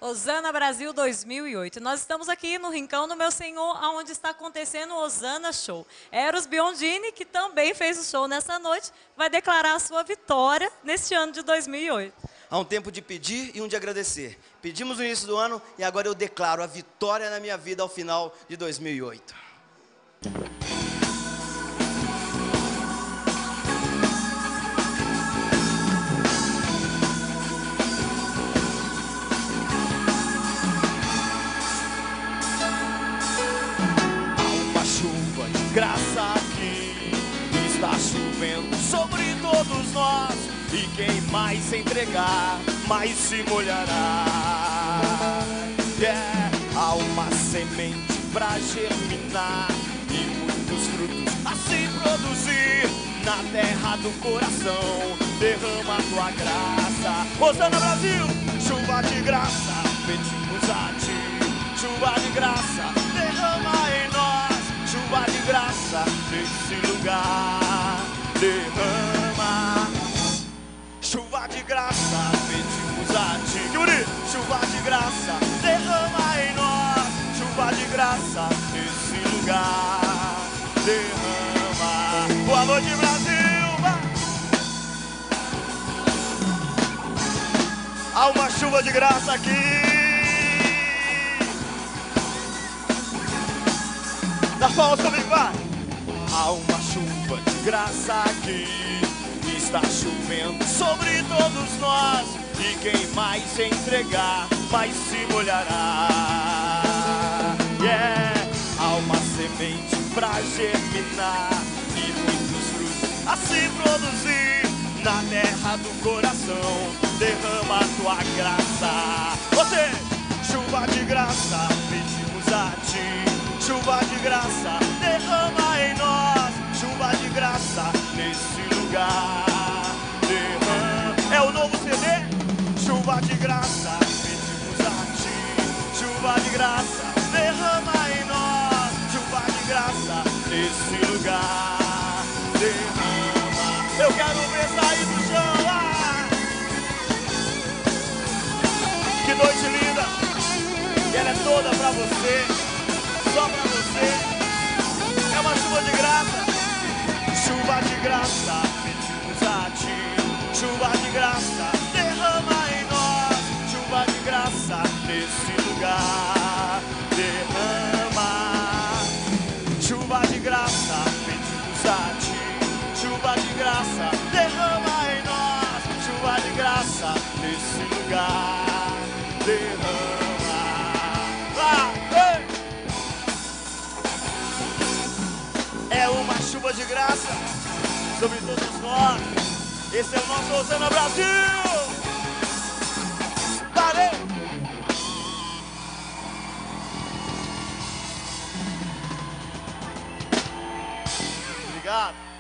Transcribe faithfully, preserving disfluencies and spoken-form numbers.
Osana Brasil dois mil e oito. Nós estamos aqui no Rincão do Meu Senhor, onde está acontecendo o Osana Show. Eros Biondini, que também fez o show nessa noite, vai declarar a sua vitória neste ano de dois mil e oito. Há um tempo de pedir e um de agradecer. Pedimos no início do ano e agora eu declaro a vitória na minha vida ao final de dois mil e oito. Graça aqui está chovendo sobre todos nós, e quem mais se entregar, mais se molhará. Yeah. Há uma semente pra germinar e muitos frutos a se produzir na terra do coração. Derrama a tua graça, Osana Brasil, chuva de graça, pedimos a ti, chuva de graça, derrama em nós. Chuva de graça nesse lugar, derrama. Chuva de graça, pedimos a ti, Yuri. Chuva de graça, derrama em nós. Chuva de graça nesse lugar, derrama. Boa noite, Brasil. Há uma chuva de graça aqui. Das palmas comigo, vai! Há uma chuva de graça aqui, está chovendo sobre todos nós, e quem mais se entregar, mais se molhará. Yeah. Há uma semente pra germinar e muitos frutos a se produzir na terra do coração. Derrama a tua graça. Você, chuva de graça, pedimos a ti. Chuva de graça, derrama em nós. Chuva de graça nesse lugar, derrama. É o novo C D? Chuva de graça, pedimos a ti. Chuva de graça, derrama em nós. Chuva de graça nesse lugar, derrama. Eu quero ver sair do chão. Ah! Que noite linda. E ela é toda pra você. Só pra você, é uma chuva de graça. Chuva de graça, pedimos a ti. Chuva de graça, derrama em nós. Chuva de graça nesse lugar, derrama. Chuva de graça, pedimos a ti. Chuva de graça, derrama em nós. Chuva de graça nesse lugar, derrama. É uma chuva de graça sobre todos nós. Esse é o nosso Osana Brasil. Valeu! Obrigado.